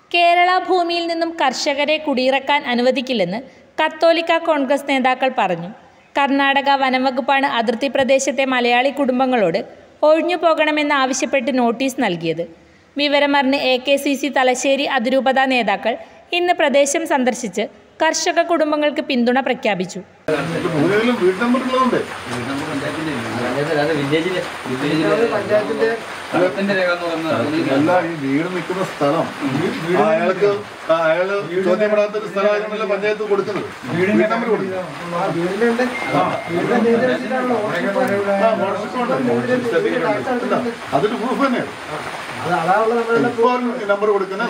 കേരള ഭൂമിയിൽ നിന്നും കർഷകരെ കുടിയിറക്കാൻ അനുവദിക്കില്ലെന്ന് കത്തോലിക്ക കോൺഗ്രസ് നേതാക്കൾ പറഞ്ഞു. കർണാടക വനംവകുപ്പാണ് അതിർത്തി പ്രദേശത്തെ മലയാളി കുടുംബങ്ങളോട് ഒഴിഞ്ഞു പോകണമെന്ന് ആവശ്യപ്പെട്ട് നോട്ടീസ് നൽകിയത്. വിവരമറിഞ്ഞ് AKCC തലശ്ശേരി അതിരൂപത നേതാക്കൾ ഇന്ന് പ്രദേശം സന്ദർശിച്ച് കർഷക കുടുംബങ്ങൾക്ക് പിന്തുണ പ്രഖ്യാപിച്ചു. അതൊരു പ്രൂഫ് തന്നെയാണ്. നമ്പർ കൊടുക്കുന്നത്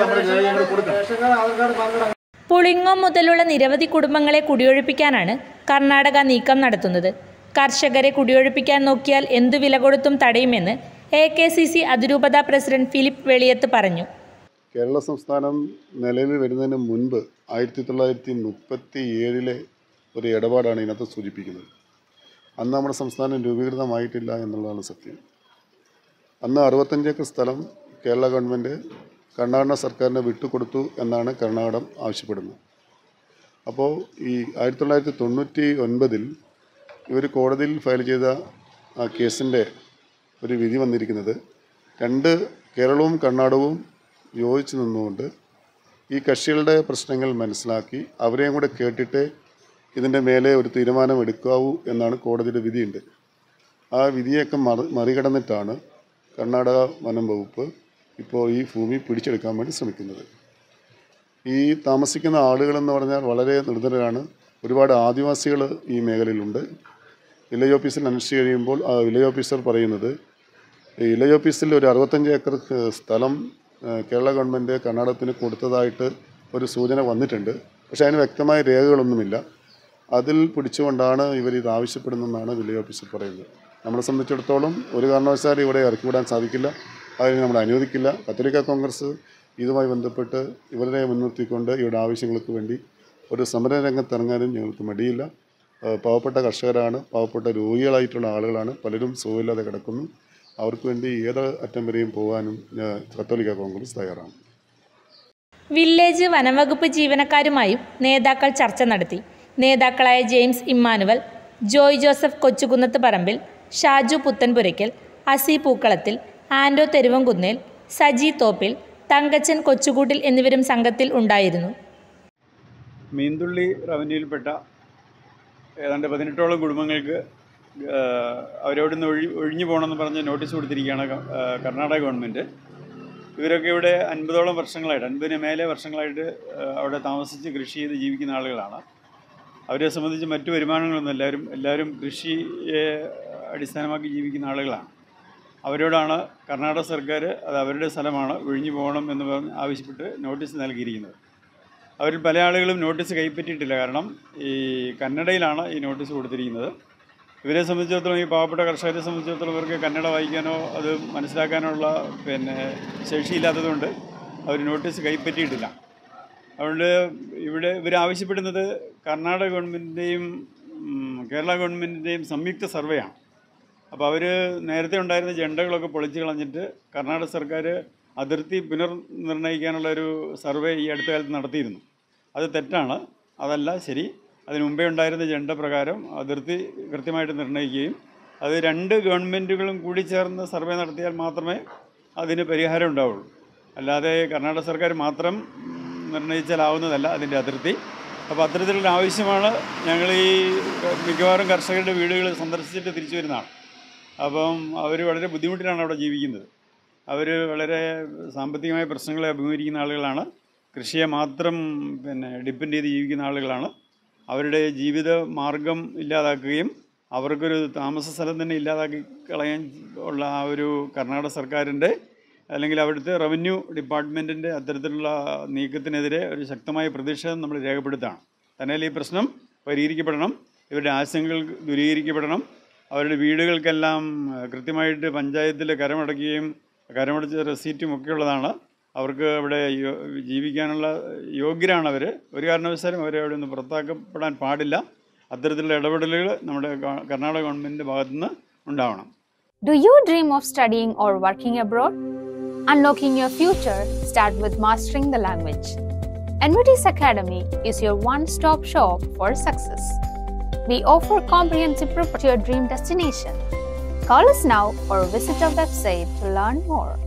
പുളിങ്ങോം മുതലുള്ള നിരവധി കുടുംബങ്ങളെ കുടിയൊഴിപ്പിക്കാനാണ് കർണാടക നീക്കം നടത്തുന്നത്. കർഷകരെ കുടിയൊഴിപ്പിക്കാൻ നോക്കിയാൽ എന്തു വില കൊടുത്തും തടയുമെന്ന് AKCC അതിരൂപത പ്രസിഡന്റ് ഫിലിപ്പ് വെളിയത്ത് പറഞ്ഞു. കേരള സംസ്ഥാനം നിലവിൽ വരുന്നതിന് മുൻപ് 1937 ഒരു ഇടപാടാണ് ഇതിനകത്ത് സൂചിപ്പിക്കുന്നത്. അന്ന് നമ്മുടെ സംസ്ഥാനം രൂപീകൃതമായിട്ടില്ല എന്നുള്ളതാണ് സത്യം. അന്ന് 65 ഏക്കർ സ്ഥലം കേരള ഗവൺമെൻറ് കർണാടക സർക്കാരിന് വിട്ടുകൊടുത്തു എന്നാണ് കർണാടകം ആവശ്യപ്പെടുന്നത്. അപ്പോൾ ഈ 1999 ഇവർ കോടതിയിൽ ഫയൽ ചെയ്ത ആ കേസിൻ്റെ ഒരു വിധി വന്നിരിക്കുന്നത്, കേരളവും കർണാടകവും യോജിച്ച് നിന്നുകൊണ്ട് ഈ കക്ഷികളുടെ പ്രശ്നങ്ങൾ മനസ്സിലാക്കി അവരെയും കൂടെ കേട്ടിട്ട് ഇതിൻ്റെ മേലെ ഒരു തീരുമാനം എടുക്കാവൂ എന്നാണ് കോടതിയുടെ വിധിയുണ്ട്. ആ വിധിയൊക്കെ മറികടന്നിട്ടാണ് കർണാടക വനം വകുപ്പ് ഇപ്പോൾ ഈ ഭൂമി പിടിച്ചെടുക്കാൻ വേണ്ടി ശ്രമിക്കുന്നത്. ഈ താമസിക്കുന്ന ആളുകളെന്ന് പറഞ്ഞാൽ വളരെ നിർധനരാണ്. ഒരുപാട് ആദിവാസികൾ ഈ മേഖലയിലുണ്ട്. വില്ലേജ് ഓഫീസിൽ അന്വേഷിച്ച് കഴിയുമ്പോൾ ആ വില്ലേജ് ഓഫീസർ പറയുന്നത്, വില്ലേജ് ഓഫീസിൽ ഒരു 65 ഏക്കർ സ്ഥലം കേരള ഗവൺമെൻറ് കർണാടകത്തിന് കൊടുത്തതായിട്ട് ഒരു സൂചന വന്നിട്ടുണ്ട്. പക്ഷേ അതിന് വ്യക്തമായ രേഖകളൊന്നുമില്ല. അതിൽ പിടിച്ചുകൊണ്ടാണ് ഇവരിത് ആവശ്യപ്പെടുന്നതെന്നാണ് വില്ലേജ് ഓഫീസർ പറയുന്നത്. നമ്മളെ സംബന്ധിച്ചിടത്തോളം ഒരു കാരണവശാലും ഇവിടെ ഇറക്കിവിടാൻ സാധിക്കില്ല, അതിന് നമ്മൾ അനുവദിക്കില്ല. കത്തോലിക്ക കോൺഗ്രസ് ഇതുമായി ബന്ധപ്പെട്ട് ഇവരെ മുൻനിർത്തിക്കൊണ്ട് ഇവരുടെ ആവശ്യങ്ങൾക്ക് വേണ്ടി ഒരു സമര രംഗത്തിറങ്ങാനും ഞങ്ങൾക്ക് മടിയില്ല. പാവപ്പെട്ട കർഷകരാണ്, പാവപ്പെട്ട രോഗികളായിട്ടുള്ള ആളുകളാണ്, പലരും സുഖമില്ലാതെ കിടക്കുന്നു. അവർക്ക് വേണ്ടി ഏത് അറ്റം വരെയും പോകാനും കത്തോലിക്ക കോൺഗ്രസ് തയ്യാറാണ്. വില്ലേജ് വനംവകുപ്പ് ജീവനക്കാരുമായും നേതാക്കൾ ചർച്ച നടത്തി. നേതാക്കളായ James Emmanuel, Joy Joseph Kochukunnath Parambil, Shaju Puthenpurackal, Asi Pookkalathil, ആൻഡോ തെരുവംകുന്നേൽ, സജി തോപ്പിൽ, തങ്കച്ചൻ കൊച്ചുകൂട്ടിൽ എന്നിവരും സംഘത്തിൽ ഉണ്ടായിരുന്നു. മീന്തുള്ളി റവന്യൂവിൽപ്പെട്ട ഏതാണ്ട് 18ഓളം കുടുംബങ്ങൾക്ക് അവരോടൊന്ന് ഒഴിഞ്ഞു പോകണമെന്ന് പറഞ്ഞ് നോട്ടീസ് കൊടുത്തിരിക്കുകയാണ് കർണാടക ഗവൺമെൻറ്. ഇവരൊക്കെ ഇവിടെ 50ഓളം വർഷങ്ങളായിട്ട്, 50-ന് മേലെ വർഷങ്ങളായിട്ട് അവിടെ താമസിച്ച് കൃഷി ചെയ്ത് ജീവിക്കുന്ന ആളുകളാണ്. അവരെ സംബന്ധിച്ച് മറ്റു വരുമാനങ്ങളൊന്നും എല്ലാവരും കൃഷിയെ അടിസ്ഥാനമാക്കി ജീവിക്കുന്ന ആളുകളാണ്. അവരോടാണ് കർണാടക സർക്കാർ അത് അവരുടെ സ്ഥലമാണ്, ഒഴിഞ്ഞു പോകണം എന്ന് പറഞ്ഞ് ആവശ്യപ്പെട്ട് നോട്ടീസ് നൽകിയിരിക്കുന്നത്. അവരിൽ പല ആളുകളും നോട്ടീസ് കൈപ്പറ്റിയിട്ടില്ല. കാരണം ഈ കന്നഡയിലാണ് ഈ നോട്ടീസ് കൊടുത്തിരിക്കുന്നത്. ഇവരെ സംബന്ധിച്ചിടത്തോളം, ഈ പാവപ്പെട്ട കർഷകരെ സംബന്ധിച്ചിടത്തോളം ഇവർക്ക് കന്നഡ വായിക്കാനോ അത് മനസ്സിലാക്കാനുള്ള ശേഷിയില്ലാത്തതുകൊണ്ട് അവർ നോട്ടീസ് കൈപ്പറ്റിയിട്ടില്ല. അതുകൊണ്ട് ഇവരാവശ്യപ്പെടുന്നത് കർണാടക ഗവൺമെൻറ്റിൻ്റെയും കേരള ഗവൺമെൻറ്റിൻ്റെയും സംയുക്ത സർവേയാണ്. അപ്പോൾ അവർ നേരത്തെ ഉണ്ടായിരുന്ന ജെണ്ടകളൊക്കെ പൊളിച്ച് കളഞ്ഞിട്ട് കർണാടക സർക്കാർ അതിർത്തി പുനർനിർണ്ണയിക്കാനുള്ള ഒരു സർവേ ഈ അടുത്ത കാലത്ത് നടത്തിയിരുന്നു. അത് തെറ്റാണ്, അതല്ല ശരി. അതിന് മുമ്പേ ഉണ്ടായിരുന്ന ജെണ്ട പ്രകാരം അതിർത്തി കൃത്യമായിട്ട് നിർണ്ണയിക്കുകയും അത് 2 ഗവൺമെൻറ്റുകളും കൂടി ചേർന്ന് സർവേ നടത്തിയാൽ മാത്രമേ അതിന് പരിഹാരം ഉണ്ടാവുള്ളൂ. അല്ലാതെ കർണാടക സർക്കാർ മാത്രം നിർണ്ണയിച്ചാലാവുന്നതല്ല അതിൻ്റെ അതിർത്തി. അപ്പോൾ അത്തരത്തിലുള്ള ആവശ്യമാണ്. ഞങ്ങൾ ഈ മിക്കവാറും കർഷകരുടെ വീടുകൾ സന്ദർശിച്ചിട്ട് തിരിച്ചു വരുന്നതാണ്. അപ്പം അവർ വളരെ ബുദ്ധിമുട്ടിലാണ് അവിടെ ജീവിക്കുന്നത്. അവർ വളരെ സാമ്പത്തികമായ പ്രശ്നങ്ങളെ അഭിമുഖീകരിക്കുന്ന ആളുകളാണ്. കൃഷിയെ മാത്രം ഡിപ്പെൻഡ് ചെയ്ത് ജീവിക്കുന്ന ആളുകളാണ്. അവരുടെ ജീവിത മാർഗം ഇല്ലാതാക്കുകയും അവർക്കൊരു താമസ സ്ഥലം തന്നെ ഇല്ലാതാക്കി കളയാൻ ഉള്ള ആ ഒരു കർണാടക സർക്കാരിൻ്റെ അല്ലെങ്കിൽ അവിടുത്തെ റവന്യൂ ഡിപ്പാർട്ട്മെൻറ്റിൻ്റെ അത്തരത്തിലുള്ള നീക്കത്തിനെതിരെ ഒരു ശക്തമായ പ്രതിഷേധം നമ്മൾ രേഖപ്പെടുത്തുകയാണ്. തന്നെ ഈ പ്രശ്നം പരിഹരിക്കപ്പെടണം, ഇവരുടെ ആശങ്കകൾ ദൂരീകരിക്കപ്പെടണം. അവരുടെ വീടുകൾക്കെല്ലാം കൃത്യമായിട്ട് പഞ്ചായത്തിൽ കരമടച്ച റെസീറ്റും ഒക്കെ ഉള്ളതാണ്. അവർക്ക് അവിടെ ജീവിക്കാനുള്ള യോഗ്യരാണ് അവർ. ഒരു കാരണവശാലും അവരെ അവിടെ നിന്ന് പുറത്താക്കപ്പെടാൻ പാടില്ല. അത്തരത്തിലുള്ള ഇടപെടലുകൾ നമ്മുടെ കർണാടക ഗവൺമെൻറ്റിൻ്റെ ഭാഗത്തുനിന്ന് ഉണ്ടാവണം. Do you dream of studying or working abroad? Unlocking your future starts with mastering the language. NVT's Academy is your one-stop shop for success. We offer comprehensive preparation to your dream destination. Call us now or visit our website to learn more.